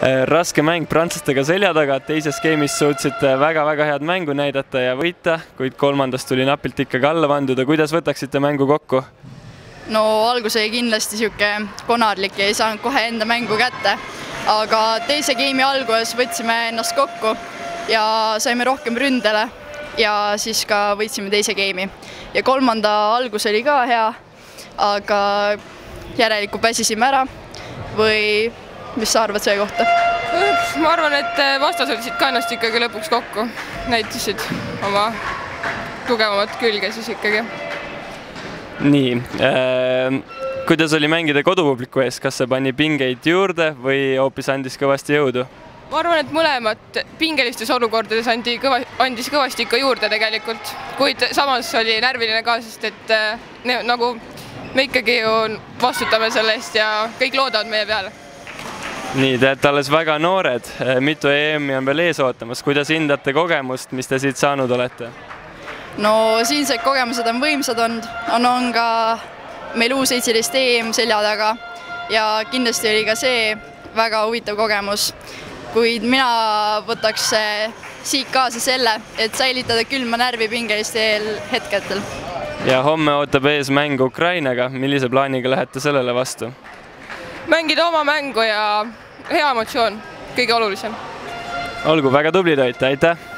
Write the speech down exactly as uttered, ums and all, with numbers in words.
Raske mäng prantslastega selja taga, teises skeemis suutsite väga-väga head mängu näidata ja võita, kuid kolmandast tuli napilt ikkagi alla vanduda. Kuidas võtaksite mängu kokku? No algus oli kindlasti siuke konarlik ja ei saanud kohe enda mängu kätte, aga teise geimi alguses võtsime ennast kokku ja saime rohkem ründele ja siis ka võitsime teise geimi. Ja kolmanda algus oli ka hea, aga järelikult väsisime ära või mis sa arvad selle kohta? Ma arvan, et vastas olid ka ennast ikkagi lõpuks kokku, näitasid oma tugevamat külge siis ikkagi. Nii, äh, kuidas oli mängida kodupubliku ees? Kas see pani pingeid juurde või hoopis andis kõvasti jõudu? Ma arvan, et mõlemat pingelistes olukordades andi kõva, andis kõvasti ikka juurde tegelikult, kuid samas oli närviline ka, sest et ne, nagu me ikkagi ju vastutame selle eest ja kõik loodavad meie peale. Nii, te olete alles väga noored, mitu E M-i on veel ees ootamas. Kuidas hindate kogemust, mis te siit saanud olete? No siinsed kogemused on võimsad olnud, on, on ka meil U seitseteist E M selja taga ja kindlasti oli ka see väga huvitav kogemus, kuid mina võtaks siit kaasa selle, et säilitada külma närvi pingelistel hetketel. Ja homme ootab ees mängu Ukrainaga, millise plaaniga lähete sellele vastu? Mängida oma mängu ja hea emotsioon, kõige olulisem. Olgu, väga tublid olite, aitäh!